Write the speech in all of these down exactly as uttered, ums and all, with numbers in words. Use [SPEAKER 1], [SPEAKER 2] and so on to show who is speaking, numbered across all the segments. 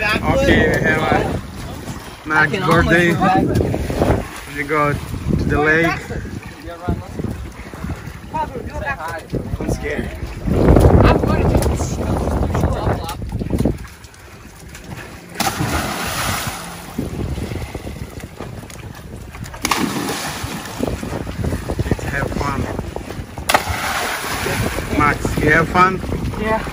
[SPEAKER 1] Okay, we have a nice birthday. We go to the lake. I'm scared. Let's have fun. Max, you have fun?
[SPEAKER 2] Yeah.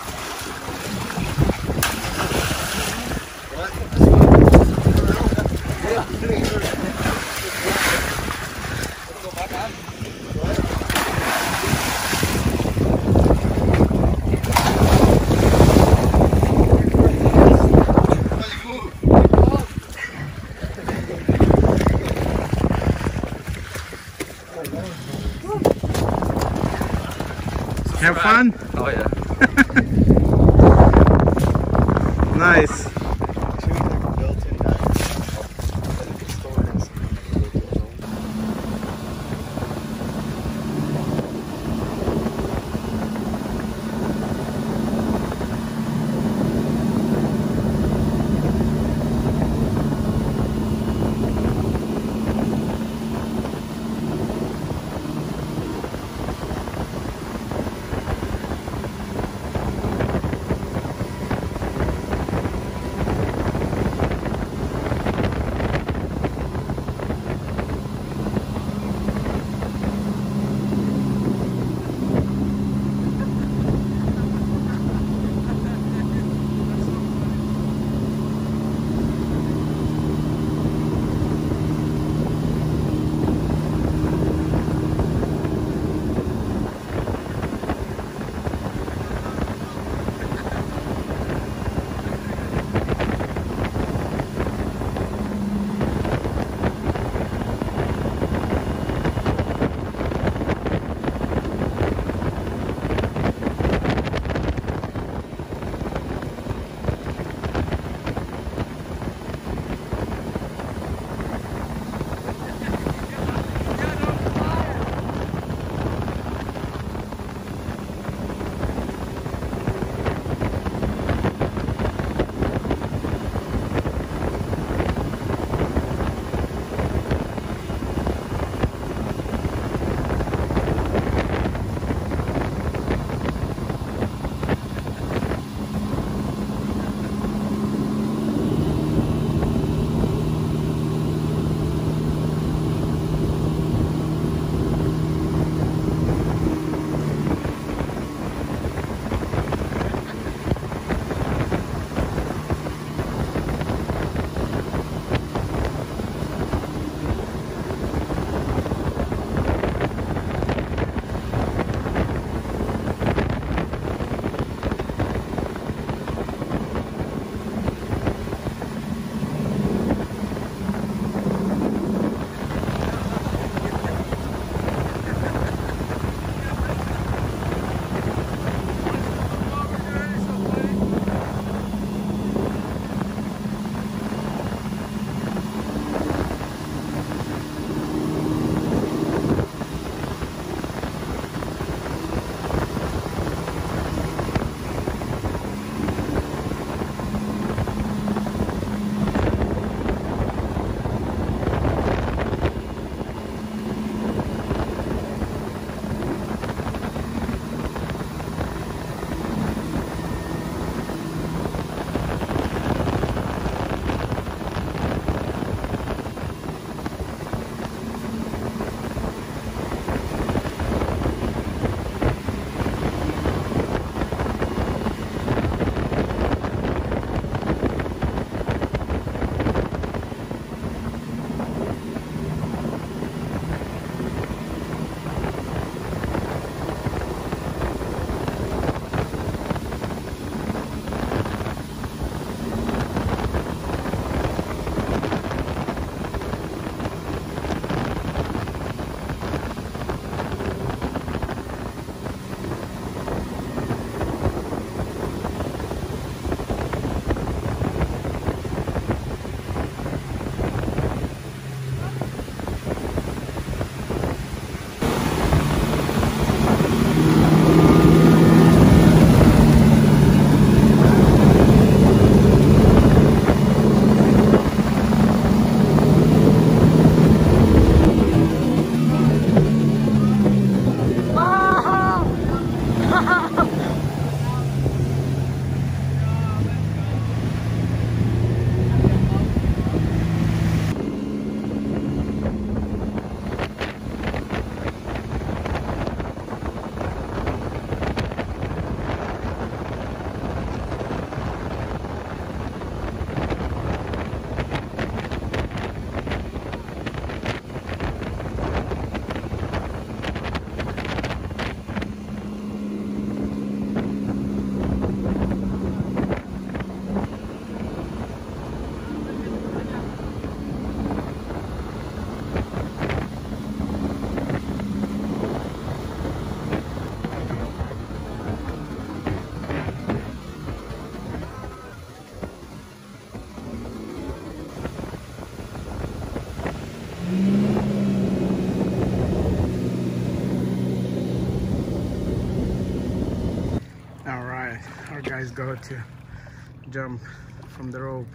[SPEAKER 1] Have fun?
[SPEAKER 2] Oh yeah.
[SPEAKER 1] Nice. our guys go to jump from the rope.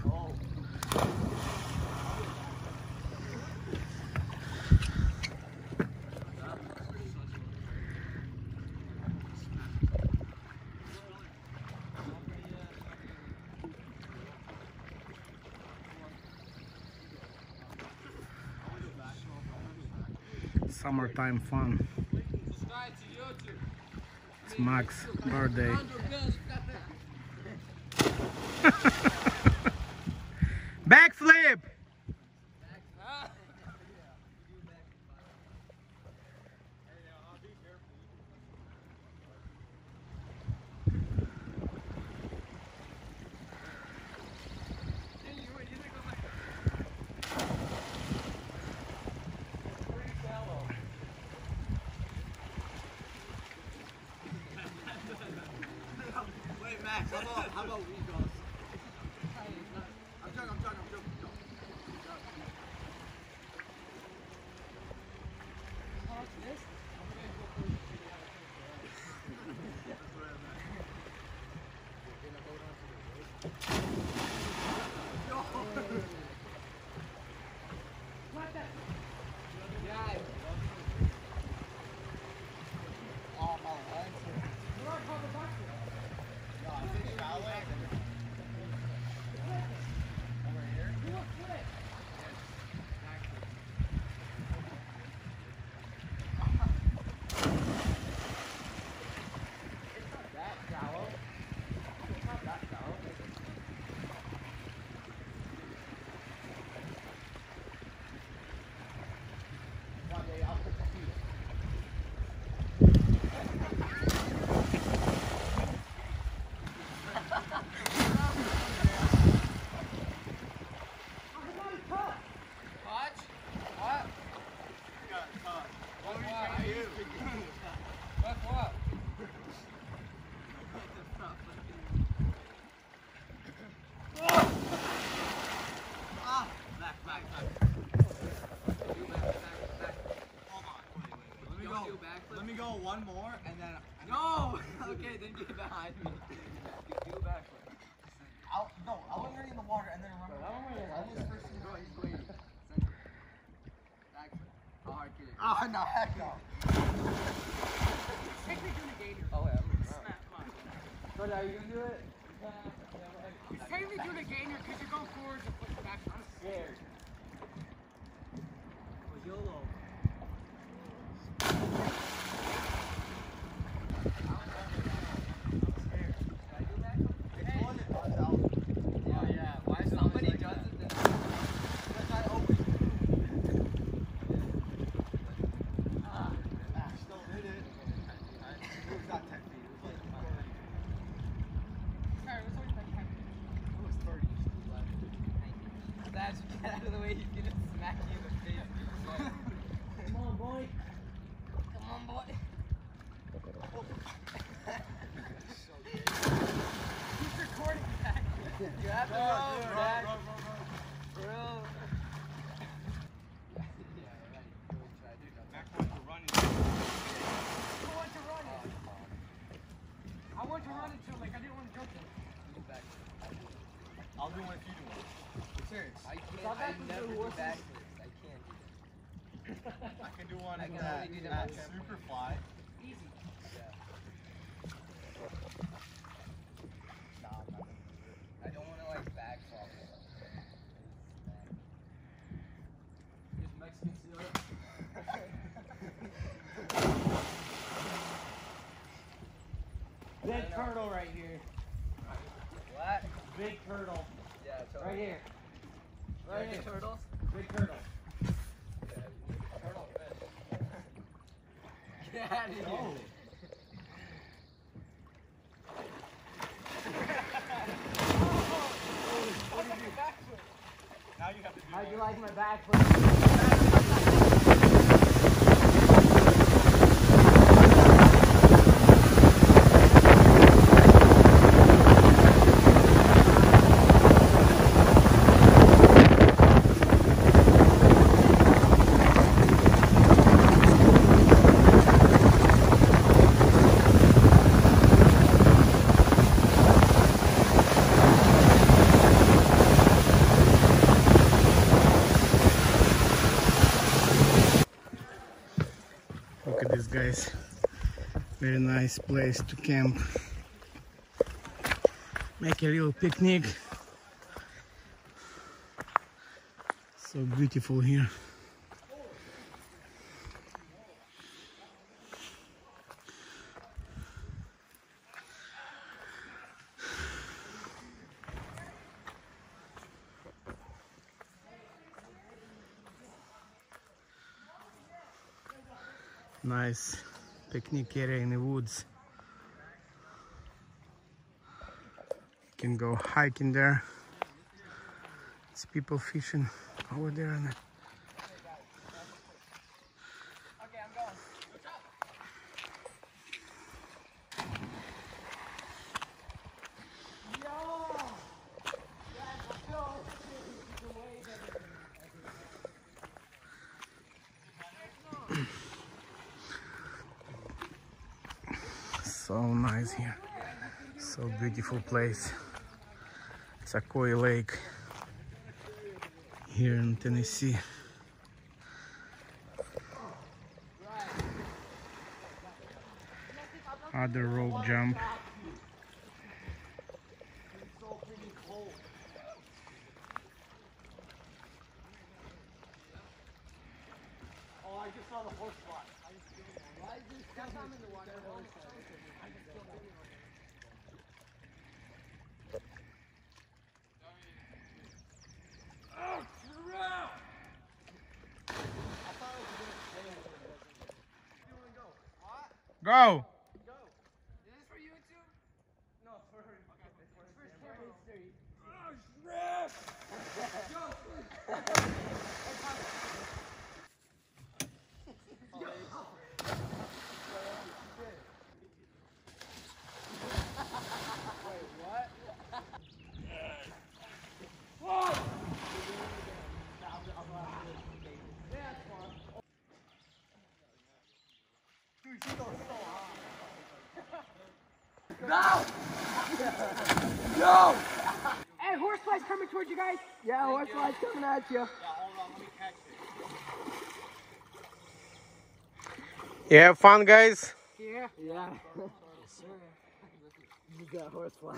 [SPEAKER 1] Summertime fun. It's Max's birthday. Backflip!
[SPEAKER 2] Max, how about, how about we go? I'm joking, I'm joking, I'm joking. Let me go one more and then. No! Okay, then get behind me. Do a backflip. I'll, no, I want you in the water and then run. I was first to go. He's waiting. Backflip. How hard can it? Oh, no, heck no.
[SPEAKER 3] Take me to the gator.
[SPEAKER 2] Oh, yeah.
[SPEAKER 3] Snap, come on.
[SPEAKER 2] So now you gonna do it?
[SPEAKER 3] Take me to the gator because you're going forward and put back. I'm scared.
[SPEAKER 2] Oh, YOLO. Get out of the way, he's gonna smack you in the face. Come on, boy. Come on, boy.
[SPEAKER 3] He's recording that.
[SPEAKER 2] You have to go, Dad. Bro. Yeah, right. Back one for running.
[SPEAKER 3] I want to run it. I want to run it too, like I didn't want to jump it.
[SPEAKER 2] I'll do one if you do one. Serious. I can't. I never do backflips. I can't do that. I can do one I can that, only do that super fly.
[SPEAKER 3] Easy.
[SPEAKER 2] Yeah. Nah, I'm not gonna do it. I don't want to like backflip. Just Mexican seal.
[SPEAKER 3] Big turtle right here.
[SPEAKER 2] What?
[SPEAKER 3] Big turtle.
[SPEAKER 2] Yeah, totally.
[SPEAKER 3] Right here. Right here.
[SPEAKER 2] Turtles?
[SPEAKER 3] Big turtle.
[SPEAKER 2] Turtle fish. Get out of here.
[SPEAKER 3] Oh.
[SPEAKER 2] Now you have to do
[SPEAKER 3] How'd you
[SPEAKER 2] one.
[SPEAKER 3] like my backflip?
[SPEAKER 1] Very nice place to camp. Make a little picnic. So beautiful here. Nice picnic area in the woods. You can go hiking there. It's people fishing over there. And
[SPEAKER 2] Okay, I'm going.
[SPEAKER 1] so nice here. So beautiful place. It's Sequoia Lake here in Tennessee. Other rope jump.
[SPEAKER 2] Oh, I just saw the horse fly. I just Why is this guy in the water? I just killed him. Oh, crap! I thought it was going to stay over there. You want to go? What?
[SPEAKER 1] Go!
[SPEAKER 2] Go. Is this for YouTube? No, it's for her. Okay, it's for history. Oh, crap! Go! No! No!
[SPEAKER 3] Hey, horsefly's coming towards you guys.
[SPEAKER 2] Yeah, horsefly's coming at you.
[SPEAKER 3] Yeah, hold on, let me catch it.
[SPEAKER 1] You have fun, guys?
[SPEAKER 3] Yeah.
[SPEAKER 2] Yeah. You got horsefly.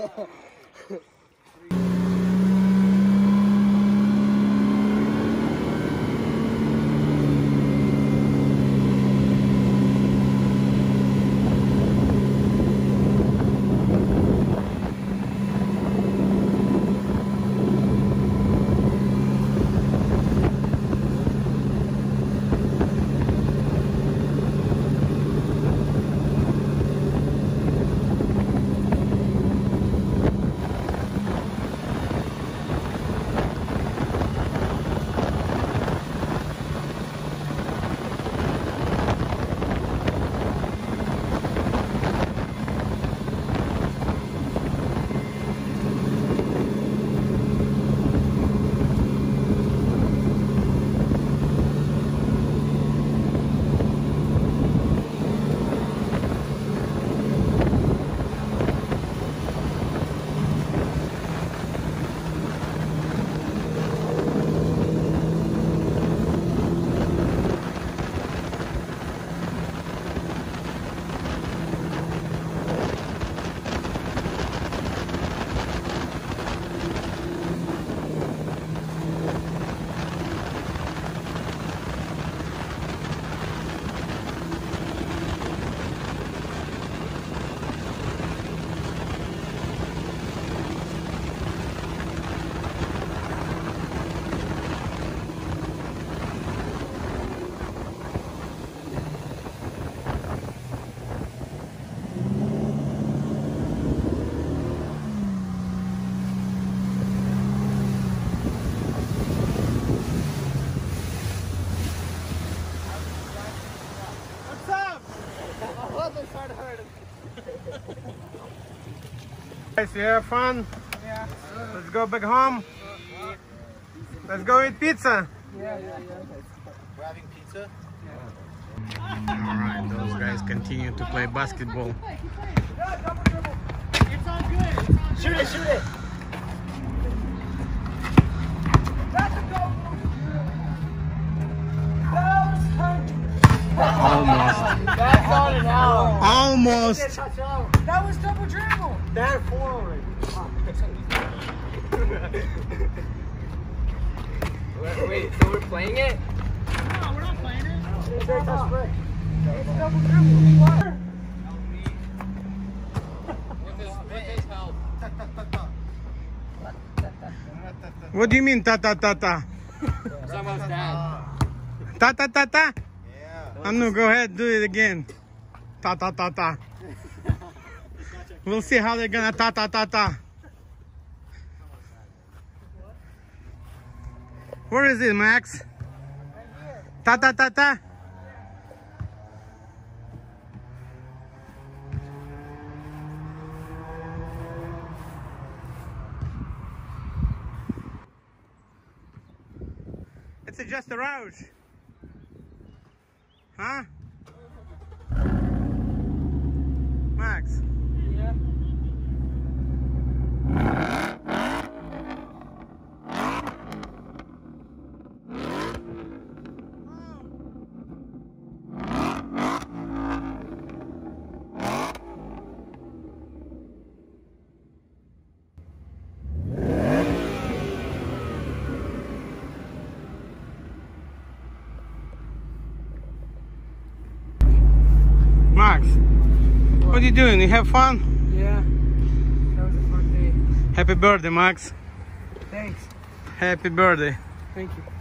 [SPEAKER 1] Guys, you have fun?
[SPEAKER 3] Yeah.
[SPEAKER 1] Let's go back home. Let's go eat pizza.
[SPEAKER 3] Yeah, yeah, yeah.
[SPEAKER 2] We're having pizza?
[SPEAKER 1] Alright, those guys continue to play basketball.
[SPEAKER 3] It's all good.
[SPEAKER 2] Shoot it, shoot it!
[SPEAKER 1] Almost.
[SPEAKER 2] That's on an hour.
[SPEAKER 1] Almost.
[SPEAKER 3] That was double dribble.
[SPEAKER 2] That four already.
[SPEAKER 4] Wait, wait, so we're playing it?
[SPEAKER 3] No, we're not playing it.
[SPEAKER 2] It's double dribble.
[SPEAKER 3] It's double dribble. What?
[SPEAKER 4] With his, with his help.
[SPEAKER 1] What do you mean ta ta ta ta?
[SPEAKER 4] Someone's dad.
[SPEAKER 1] Ta ta ta ta?
[SPEAKER 2] Yeah.
[SPEAKER 1] Anu, go ahead, do it again. Ta ta ta ta. We'll see how they're gonna ta ta ta ta. Where is it, Max? Ta ta ta ta. It's just a rouge. Huh? Max?
[SPEAKER 3] Yeah.
[SPEAKER 1] Max, what are you doing? You have fun?
[SPEAKER 3] Yeah. That was a fun day.
[SPEAKER 1] Happy birthday, Max.
[SPEAKER 3] Thanks.
[SPEAKER 1] Happy birthday.
[SPEAKER 3] Thank you.